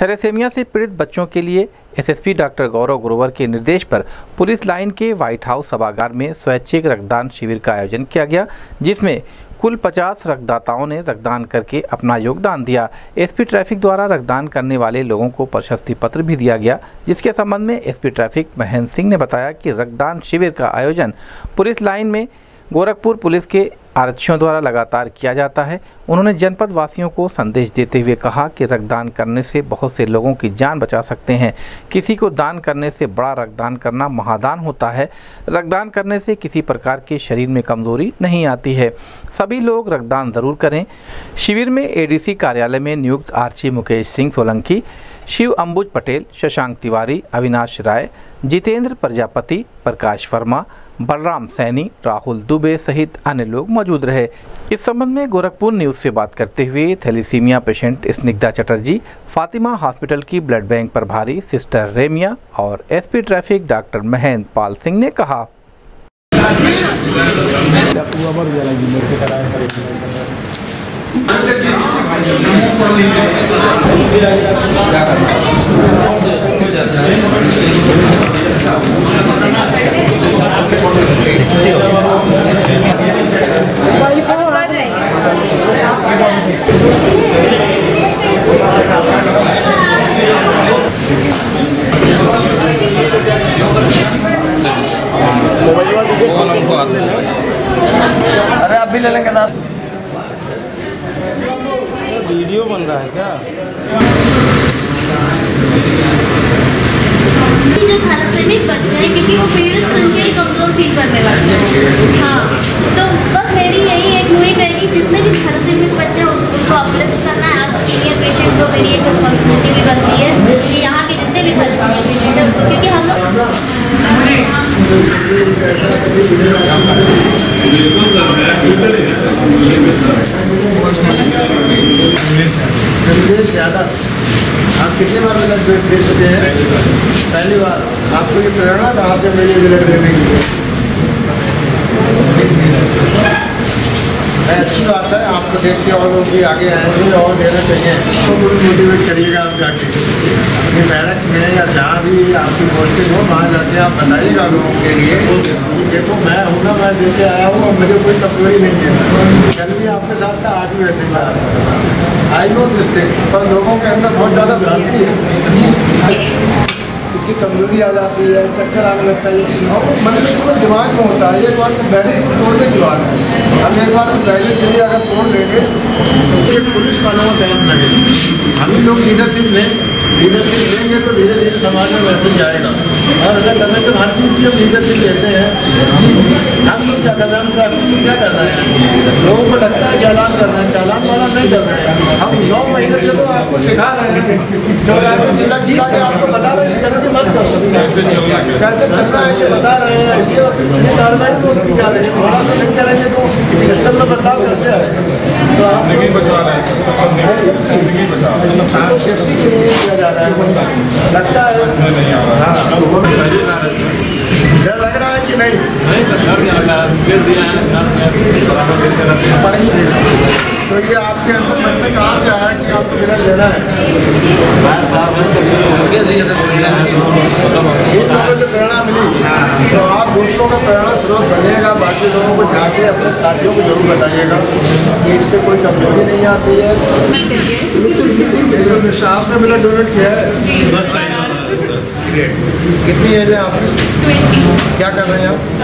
Thalassaemia से पीड़ित बच्चों के लिए एसएसपी डॉक्टर गौरव ग्रोवर के निर्देश पर पुलिस लाइन के व्हाइट हाउस सभागार में स्वैच्छिक रक्तदान शिविर का आयोजन किया गया, जिसमें कुल 50 रक्तदाताओं ने रक्तदान करके अपना योगदान दिया। एसपी ट्रैफिक द्वारा रक्तदान करने वाले लोगों को प्रशस्ति पत्र भी दिया गया, जिसके संबंध में एसपी ट्रैफिक महेंद्र सिंह ने बताया कि रक्तदान शिविर का आयोजन पुलिस लाइन में गोरखपुर पुलिस के आरक्षियों द्वारा लगातार किया जाता है। उन्होंने जनपद वासियों को संदेश देते हुए कहा कि रक्तदान करने से बहुत से लोगों की जान बचा सकते हैं। किसी को दान करने से बड़ा रक्तदान करना महादान होता है। रक्तदान करने से किसी प्रकार के शरीर में कमजोरी नहीं आती है। सभी लोग रक्तदान जरूर करें। शिविर में एडीसी कार्यालय में नियुक्त आरची मुकेश सिंह सोलंकी, शिव अंबुज पटेल, शशांक तिवारी, अविनाश राय, जितेंद्र प्रजापति, प्रकाश वर्मा, बलराम सैनी, राहुल दुबे सहित अन्य लोग मौजूद रहे। इस संबंध में गोरखपुर न्यूज से बात करते हुए thalassemia patient Snigdha Chatterjee, Fatima hospital की ब्लड बैंक प्रभारी सिस्टर रेमिया और SP traffic doctor Mahendra Pal Singh ने कहा। अरे आप भी ले लेंगे ना। वीडियो बन रहा है क्या? जो थैलेसीमिक बच्चे हैं क्योंकि वो पीड़ित सुन के ही कमजोर फील करने लगते हैं। हाँ, तो बस मेरी यही एक मुहिम रहेगी, जितने भी थैलेसीमिक बच्चे हैं उनको अपलिफ्ट करना है। एज अ सीनियर पेशेंट को मेरी एक रिस्पॉन्सिबिलिटी भी बनती है कि यहाँ के जितने भी थैलेसीमिक पेशेंट हैं उनको, क्योंकि हम आप कितनी बार ब्लड दे चुके हैं? पहली बार। आपको ये प्रेरणा कहाँ से मिली ब्लड देने की? अच्छी बात है, आपको देख के और लोग भी आगे आएंगे और देना चाहिए। तो मोटिवेट करिएगा आप जाके अपनी बैरक में या जहाँ भी आपकी पोस्टिंग हो वहाँ जाके आप बताइएगा लोगों के लिए कि देखो मैं हूँ ना, मैं देके आया हूँ और मुझे कोई कमजोरी नहीं है। कल भी आपके साथ था, आज भी वैसे ही आई नो दिस थिंग, पर लोगों के अंदर बहुत ज़्यादा भ्रांति है। किसी कमजोरी आ जाती है, चक्कर आने लगता है और वो मन में पूरा दिमाग में होता है। एक बार तो बैलेंस को तोड़ने की बात है। हम एक बार बैलेंस के लिए अगर तोड़ लेंगे तो फिर पुलिस वालों को टाइम लगेगा। हम ही लोग लीडरशिप लेंगे तो धीरे धीरे समाज में वैसे जाएगा। और अगर करने से हर चीज़ की हम लीडरशिप लेते हैं, हम लोग क्या कर रहे हैं, हम ट्रैफिक क्या कर रहे हैं, लोगों को लगता है चालान कर रहे हैं, चालान वाला नहीं कर रहे हैं। हम 9 महीने से तो आपको सिखा रहे हैं, जो जिला के आपको बता रहे हैं मत करो, कैसे चलना है ये बता रहे हैं। ये कार्रवाई तो उनकी क्या रही है, थोड़ा सा नहीं करेंगे तो सिस्टम में बदलाव कैसे आएगा? तो आप नहीं बचा रहे हैं, किया जा रहा है, लगता है डर लग रहा है कि नहीं? तो ये आपके अंदर मन में कहाँ से आया कि आपको ब्लड लेना है? लोगों से प्रेरणा मिली तो आप दूसरों का प्रेरणा स्रोत बनेगा। बाकी लोगों को जाके अपने साथियों को जरूर बताइएगा कि इससे कोई कमजोरी नहीं आती है। आपने ब्लड डोनेट किया है? कितनी एज है आपकी? क्या कर रहे हैं आप?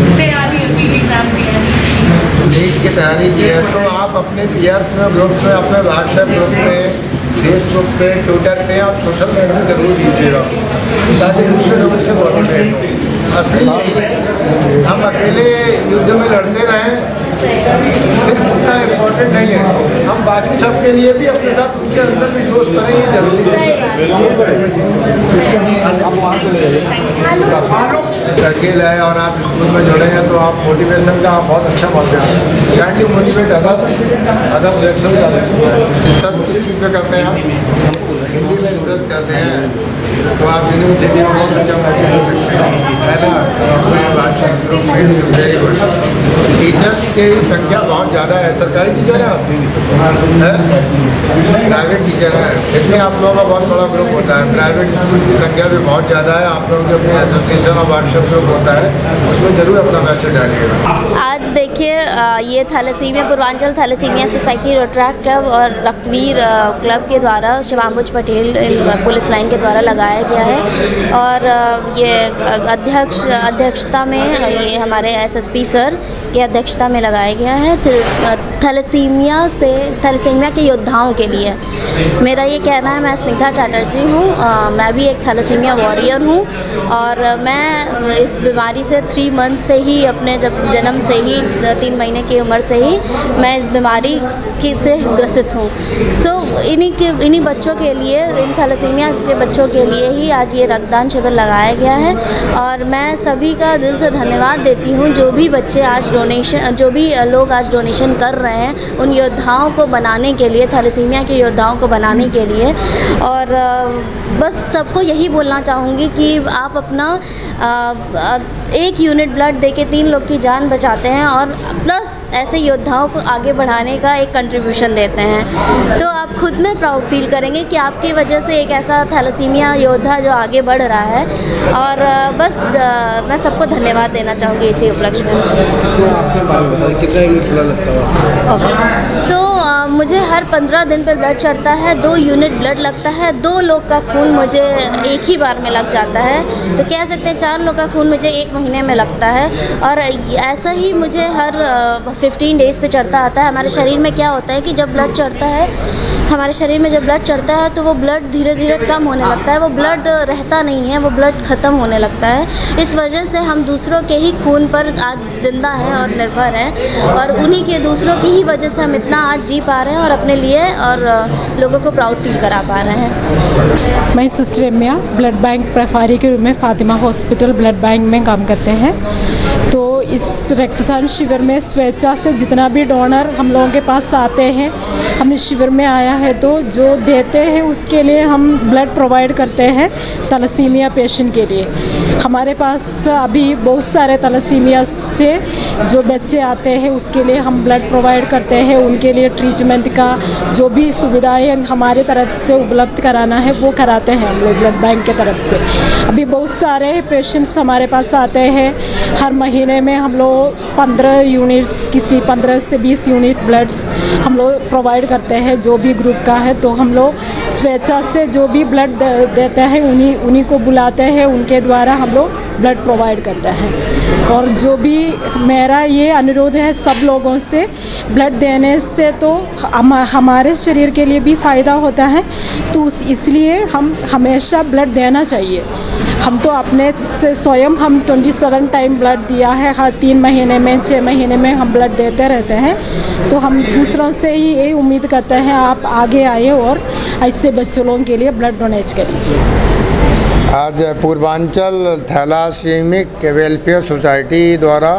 नीट की तैयारी की है। तो आप अपने पीआर्स में, ग्रुप में, अपने व्हाट्सएप ग्रुप में, फेसबुक पे, ट्विटर पे आप सोशल मीडिया जरूर दीजिएगा ताकि दूसरे लोगों से मोटिवेट हो। असली यही है, हम अकेले युद्ध में लड़ते रहें सिर्फ उतना इम्पोर्टेंट नहीं है, हम बाकी सबके लिए भी अपने साथ उसके अंदर भी जोश करें, ये जरूरी है। अकेले है और आप स्कूल में जुड़े हैं तो आप मोटिवेशन का बहुत अच्छा माध्यम है। कैंडी मोटिवेट अदर सेक्शन सब किस चीज़ में करते हैं आप? हिंदी में रिसर्च करते हैं तो आप यूनिवर्सिटी में बहुत अच्छा मैसेज दे सकते हैं, है ना? अपने व्हाट्सएप ग्रुप में वेरी गुड। टीचर्स की संख्या बहुत ज़्यादा है। सरकारी टीचर है प्राइवेट टीचर है, इसमें आप लोगों का बहुत बड़ा ग्रुप होता है। प्राइवेट स्कूल की संख्या भी बहुत ज़्यादा है। आप लोगों के अपने एसोसिएशन और व्हाट्सएप ग्रुप होता है, उसमें जरूर अपना मैसेज डालिएगा। आज देखिए ये thalassemia Purvanchal thalassemia society Rotaract club और रक्तवीर क्लब के द्वारा शिवांबुज पटेल पुलिस लाइन के द्वारा लगाया गया है। और ये अध्यक्षता में ये हमारे एसएसपी सर की अध्यक्षता में लगाया गया है थैलेसीमिया के योद्धाओं के लिए। मेरा ये कहना है, मैं स्निग्धा चैटर्जी हूँ, मैं भी एक थैलेसीमिया वॉरियर हूँ और मैं इस बीमारी से 3 मंथ से ही, अपने जब जन्म से ही 3 महीने की उम्र से ही मैं इस बीमारी से ग्रसित हूँ। सो इन्हीं बच्चों के लिए, इन थैलेसीमिया के बच्चों के लिए ही आज ये रक्तदान शिविर लगाया गया है। और मैं सभी का दिल से धन्यवाद देती हूँ जो भी बच्चे आज जो भी लोग आज डोनेशन कर रहे हैं उन योद्धाओं को बनाने के लिए, थैलेसीमिया के योद्धाओं को बनाने के लिए। और बस सबको यही बोलना चाहूँगी कि आप अपना 1 यूनिट ब्लड देके 3 लोग की जान बचाते हैं और प्लस ऐसे योद्धाओं को आगे बढ़ाने का एक कंट्रीब्यूशन देते हैं, तो आप खुद में प्राउड फील करेंगे कि आपकी वजह से एक ऐसा थैलेसीमिया योद्धा जो आगे बढ़ रहा है। और बस मैं सबको धन्यवाद देना चाहूँगी इसी उपलक्ष्य में। कितना यूनिट ब्लड लगता है? ओके, तो मुझे हर 15 दिन पर ब्लड चढ़ता है, 2 यूनिट ब्लड लगता है। 2 लोग का खून मुझे एक ही बार में लग जाता है, तो कह सकते हैं 4 लोग का खून मुझे 1 महीने में लगता है। और ऐसा ही मुझे हर 15 डेज़ पे चढ़ता आता है। हमारे शरीर में क्या होता है कि जब ब्लड चढ़ता है, हमारे शरीर में जब ब्लड चढ़ता है तो वो ब्लड धीरे धीरे कम होने लगता है, वो ब्लड रहता नहीं है, वो ब्लड ख़त्म होने लगता है। इस वजह से हम दूसरों के ही खून पर आज ज़िंदा हैं और निर्भर हैं, और उन्हीं के दूसरों की ही वजह से हम इतना आज जी पा रहे हैं और अपने लिए और लोगों को प्राउड फील करा पा रहे हैं। मैं सिस्टर रम्या ब्लड बैंक प्रभारी के रूप में फातिमा हॉस्पिटल ब्लड बैंक में काम करते हैं। तो इस रक्तदान शिविर में स्वेच्छा से जितना भी डोनर हम लोगों के पास आते हैं, हम इस शिविर में आया है तो जो देते हैं उसके लिए हम ब्लड प्रोवाइड करते हैं थैलेसीमिया पेशेंट के लिए। हमारे पास अभी बहुत सारे थैलेसीमिया से जो बच्चे आते हैं उसके लिए हम ब्लड प्रोवाइड करते हैं। उनके लिए ट्रीटमेंट का जो भी सुविधाएं हमारे तरफ से उपलब्ध कराना है वो कराते हैं हम लोग ब्लड बैंक के तरफ से। अभी बहुत सारे पेशेंट्स हमारे पास आते हैं, हर महीने में हम लोग 15 यूनिट्स, किसी 15 से 20 यूनिट ब्लड्स हम लोग प्रोवाइड करते हैं जो भी ग्रुप का है। तो हम लोग स्वेच्छा से जो भी ब्लड देते हैं उन्हीं को बुलाते हैं, उनके द्वारा हम लोग ब्लड प्रोवाइड करते हैं। और जो भी मेरा ये अनुरोध है सब लोगों से, ब्लड देने से तो हमारे शरीर के लिए भी फ़ायदा होता है, तो इसलिए हम हमेशा ब्लड देना चाहिए। हम तो अपने से स्वयं हम 27 टाइम ब्लड दिया है, हर 3 महीने में 6 महीने में हम ब्लड देते रहते हैं। तो हम दूसरों से ही यही उम्मीद करते हैं आप आगे आए और ऐसे बच्चों लोगों के लिए ब्लड डोनेट करिए। आज पूर्वांचल थैलासीमिक वेलफेयर सोसाइटी द्वारा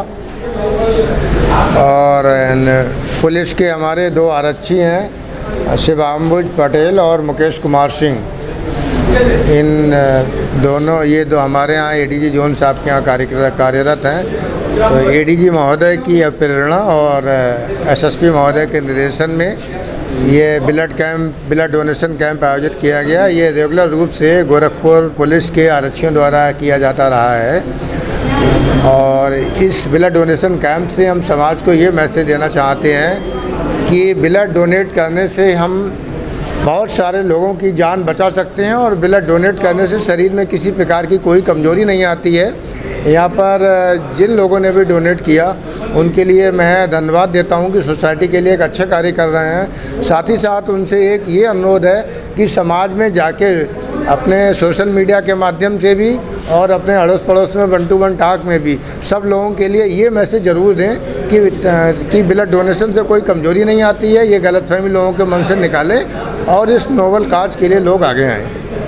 और पुलिस के हमारे 2 आरक्षी हैं, शिवांबुज पटेल और मुकेश कुमार सिंह, इन दोनों ये दो हमारे यहाँ एडीजी जोन साहब के यहाँ कार्यरत हैं। तो एडीजी महोदय की प्रेरणा और एसएसपी महोदय के निर्देशन में ये ब्लड डोनेशन कैंप आयोजित किया गया। ये रेगुलर रूप से गोरखपुर पुलिस के आरक्षियों द्वारा किया जाता रहा है। और इस ब्लड डोनेशन कैंप से हम समाज को ये मैसेज देना चाहते हैं कि ब्लड डोनेट करने से हम बहुत सारे लोगों की जान बचा सकते हैं और ब्लड डोनेट करने से शरीर में किसी प्रकार की कोई कमजोरी नहीं आती है। यहाँ पर जिन लोगों ने भी डोनेट किया उनके लिए मैं धन्यवाद देता हूँ कि सोसाइटी के लिए एक अच्छा कार्य कर रहे हैं। साथ ही साथ उनसे एक ये अनुरोध है कि समाज में जाके अपने सोशल मीडिया के माध्यम से भी और अपने अड़ोस पड़ोस में 1 to 1 टॉक में भी सब लोगों के लिए ये मैसेज ज़रूर दें कि ब्लड डोनेशन से कोई कमजोरी नहीं आती है। ये गलतफहमी लोगों के मन से निकालें और इस नोबल काज के लिए लोग आगे आएँ।